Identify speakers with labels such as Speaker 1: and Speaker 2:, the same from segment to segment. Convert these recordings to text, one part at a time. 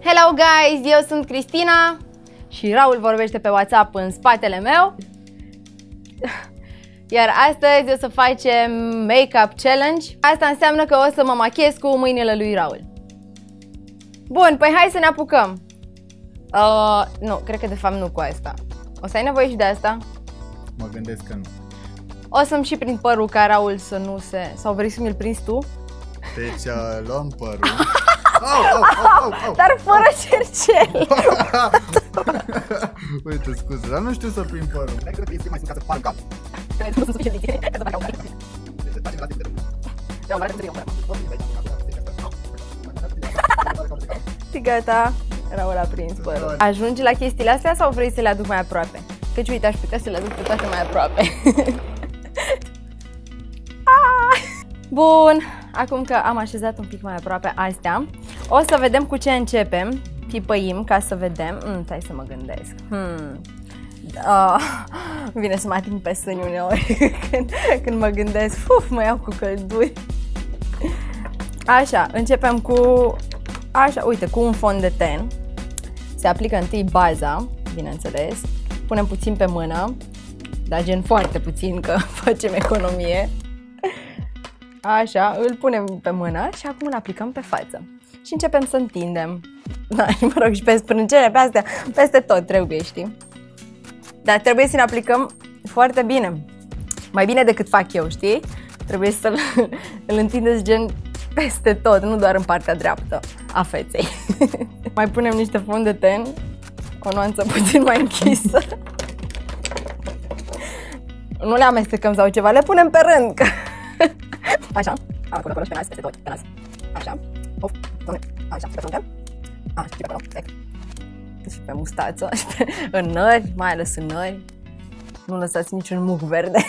Speaker 1: Hello guys, eu sunt Cristina și Raul vorbește pe WhatsApp în spatele meu. Iar astăzi o să facem make-up challenge. Asta înseamnă că o să mă machiez cu mâinile lui Raul. Bun, păi hai să ne apucăm. Nu, cred că de fapt nu cu asta. O să ai nevoie și de asta?
Speaker 2: Mă gândesc că nu.
Speaker 1: O să-mi și prind părul ca Raul să nu se... Sau vrei să mi-l prinzi tu?
Speaker 2: Deci luăm părul.
Speaker 1: Dar fără cercel.
Speaker 2: Uite, scuze, dar nu știu să prind părul. Cred că trebuie mai sus ca să pară în cap.
Speaker 1: Nu sunt suficient de tine, să fac și gata, Raul a prins părul. Ajungi la chestiile astea sau vrei să le aduc mai aproape? Căci uite, aș putea să le aduc pe toate mai aproape. Bun, acum că am așezat un pic mai aproape astea, o să vedem cu ce începem. Pipăim ca să vedem. Stai să mă gândesc. Vine să mă ating pe sâni uneori când mă gândesc. Mă iau cu călduri. Așa, începem cu... Așa, uite, cu un fond de ten. Se aplică întâi baza, bineînțeles. Punem puțin pe mână, dar gen foarte puțin, că facem economie. Așa, îl punem pe mână și acum îl aplicăm pe față. Și începem să întindem. Da, mă rog, și pe sprâncene, pe astea, peste tot trebuie, știi? Dar trebuie să ne aplicăm foarte bine. Mai bine decât fac eu, știi? Trebuie să îl întindeți gen peste tot, nu doar în partea dreaptă a feței. Mai punem niște fond de ten, o nuanță puțin mai închisă. Nu le amestecăm sau ceva, le punem pe rând. Așa, acolo și pe nas, peste tot, pe nas. Așa, așa, pe frunte. Așa, și pe acolo, și pe mustață, în nări, mai ales în nări. Nu lăsați niciun muc verde.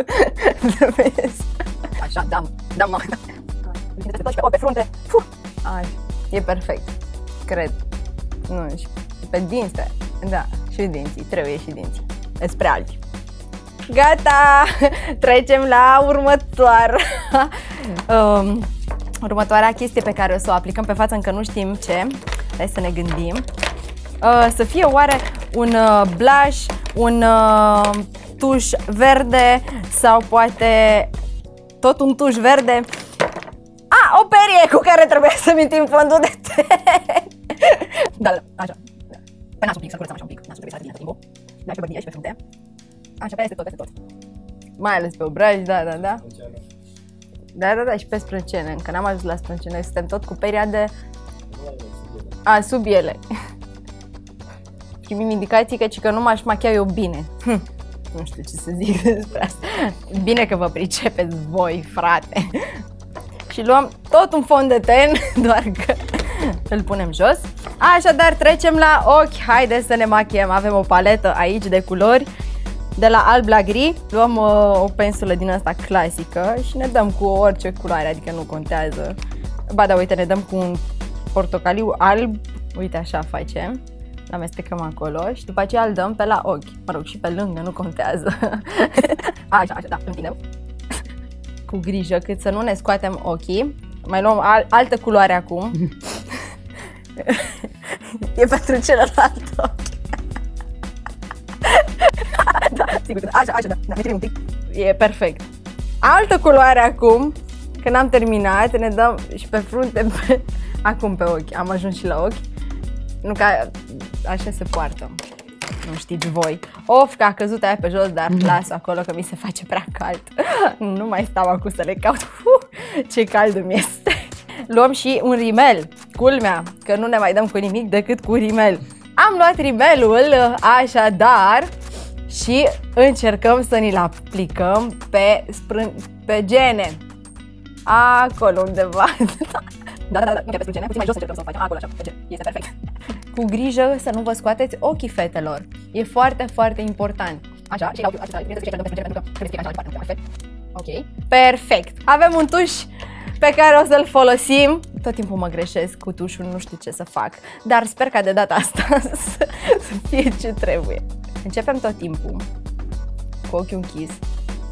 Speaker 1: Așa, dam, pe frunte. Așa, e perfect, cred. Nu, și pe dinți, da, și dinții, trebuie și dinții. Spre albi. Gata! Trecem la următoarea chestie pe care o să o aplicăm pe față, încă nu știm ce. Hai să ne gândim. Să fie oare un blush, un tuș verde sau poate tot un tuș verde. O perie cu care trebuie să mintim fondul de ten. Da, așa. Pe nasul un pic, să curățăm așa un pic. Nasul trebuie să arde bine tot timpul. Da, și pe bărbie și pe frunte. Așa, peste tot. Mai ales pe obraj, da. Da, și pe sprâncene. Încă n-am ajuns la sprâncene, suntem tot cu peria de... sub ele. Primim indicații că nu m-aș machia eu bine. Nu știu ce să zic despre asta. Bine că vă pricepeți voi, frate. Și luăm tot un fond de ten, doar că îl punem jos. Așadar, trecem la ochi. Haideți să ne machiem. Avem o paletă aici de culori. De la alb la gri, luăm o pensulă din asta clasică și ne dăm cu orice culoare, adică nu contează. Ba da, uite, ne dăm cu un portocaliu alb, uite așa facem, amestecăm acolo și după aceea îl dăm pe la ochi, mă rog, și pe lângă, nu contează. Așa, da, întindem. Cu grijă, cât să nu ne scoatem ochii. Mai luăm altă culoare acum. E pentru celălalt ochi. Da, sigur, așa, da, ne un pic. E perfect. Altă culoare acum, când am terminat, ne dăm și pe frunte, acum pe ochi, am ajuns și la ochi. Nu că așa se poartă, nu știți voi. Că a căzut aia pe jos, dar las acolo că mi se face prea cald. Nu mai stau acum să le caut, ce cald îmi este. Luăm și un rimel, culmea, că nu ne mai dăm cu nimic decât cu rimel. Am luat rimelul, așadar, și încercăm să ni-l aplicăm pe gene. Acolo undeva. Da, nu pe gene, puțin mai jos încercăm să o facem. Acolo, așa, pe gene. Este perfect. Cu grijă să nu vă scoateți ochii, fetelor. E foarte, foarte important. Așa, și pentru că trebuie să fie așa. Ok. Perfect. Avem un tuș pe care o să-l folosim. Tot timpul mă greșesc cu tușul, nu știu ce să fac. Dar sper ca de data asta să fie ce trebuie. Începem tot timpul cu ochiul închis.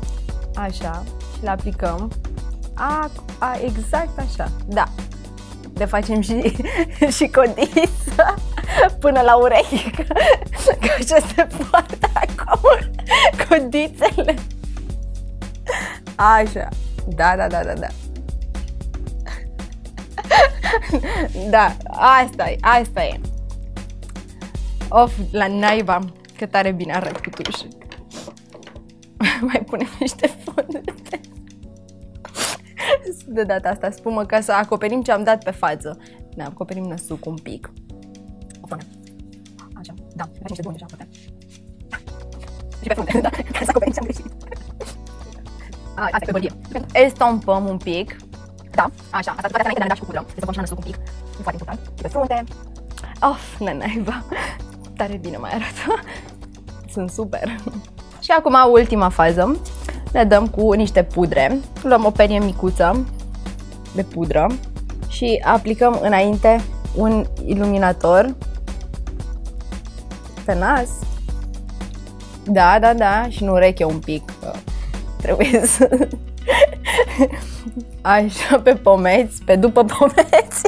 Speaker 1: Așa. Și le aplicăm. Exact așa. Da. le facem și codiță până la urechi, că așa se poartă acum codițele. Așa, da. Da, asta e. Of, la naiba, că tare bine arăt cu tuș. Mai punem niște fondete. De data asta spumă ca să acoperim ce am dat pe față. Ne acoperim năsul cu un pic. Așa, da, facem niște bune așa, putem. Și pe frunte, da, ca să acoperim ce am greșit. Asta e pe bărbie. Estompăm un pic. Da, așa, asta toate înainte de a ne da și cu pudră. Estompăm și la năsul cu un pic. E foarte important. Și pe frunte. Of, naiba. Tare bine mai arată. Sunt super. Și acum ultima fază. Ne dăm cu niște pudre. Luăm o perie micuță de pudră și aplicăm înainte un iluminator pe nas. Da, și în ureche un pic. Trebuie să... Așa, pe pomeți, pe după pomeți.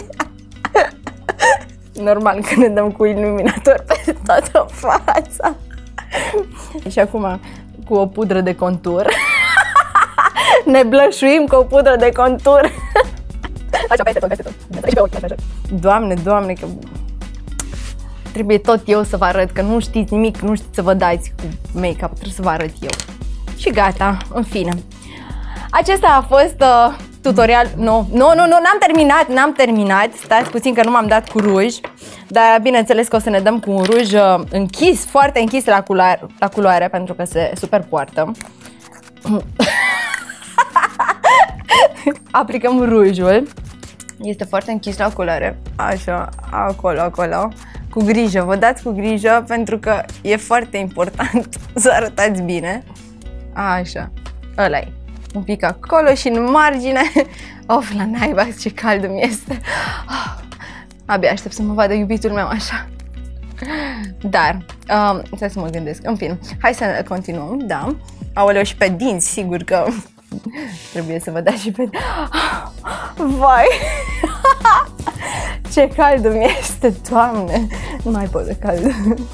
Speaker 1: Normal că ne dăm cu iluminator pe toată fața. Și acum cu o pudră de contur. Ne blășuim cu o pudră de contur. Așa, peste tot. Doamne, că trebuie tot eu să vă arăt, că nu știți nimic, nu știți să vă dați cu make-up, trebuie să vă arăt eu. Și gata, în fine. Acesta a fost tutorial. Nu, n-am terminat. Stați puțin că nu m-am dat cu ruj. Dar bineînțeles că o să ne dăm cu un ruj închis, foarte închis la culoare, pentru că se superpoartă. Aplicăm rujul. Este foarte închis la culoare. Așa, acolo. Cu grijă, vă dați cu grijă, pentru că e foarte important să arătați bine. Așa, ăla-i. Un pic acolo și în margine. Of, la naiba, ce cald îmi este. Abia aștept să mă vadă iubitul meu așa. Dar, stai să mă gândesc. În fine, hai să continuăm, da. Aoleu, și pe dinți, sigur că trebuie să vă dați și pe... Vai! Ce cald îmi este, Doamne! Nu mai pot de cald.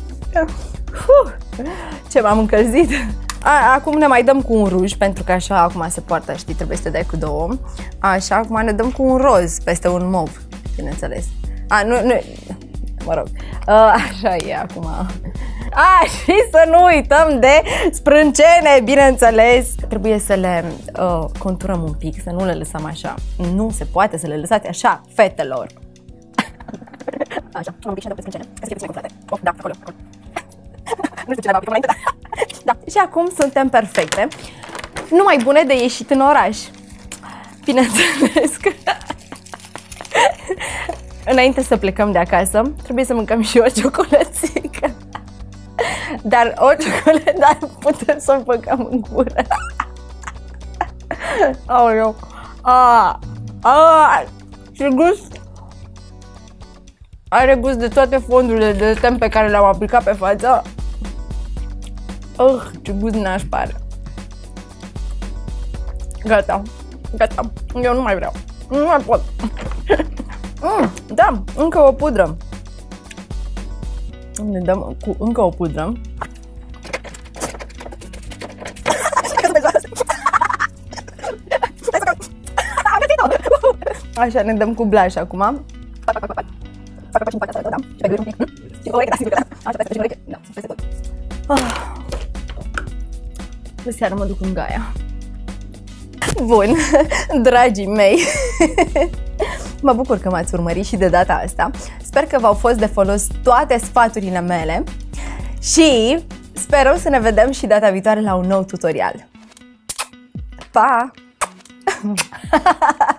Speaker 1: Ce m-am încălzit! Acum ne mai dăm cu un ruj, pentru că așa acum se poartă, știi, trebuie să te dai cu două. Așa, acum ne dăm cu un roz peste un mov, bineînțeles. Nu, mă rog, așa e acum. Și să nu uităm de sprâncene, bineînțeles. Trebuie să le conturăm un pic, să nu le lăsăm așa. Nu se poate să le lăsați așa, fetelor. Așa, un pic și ne dăm pe sprâncene, ca să fie puțin mai conflate. Da, acolo. Nu știu ce le-am aplicat înainte, da. Și acum suntem perfecte. Numai bune de ieșit în oraș. Bineînțeles că... Înainte să plecăm de acasă, trebuie să mâncăm și o ciocolățică. Dar o ciocolată putem să o băgăm în gură. Aoleu. Ce gust! Are gust de toate fondurile de tem pe care le-am aplicat pe față. Ce gust nașpa are. Gata. Eu nu mai vreau. Nu mai pot. Da, încă o pudră. Ne dăm cu încă o pudră. Așa, ne dăm cu blush acum. De seară mă duc în Gaia. Bun, dragii mei, mă bucur că m-ați urmărit și de data asta. Sper că v-au fost de folos toate sfaturile mele și sperăm să ne vedem și data viitoare la un nou tutorial. Pa!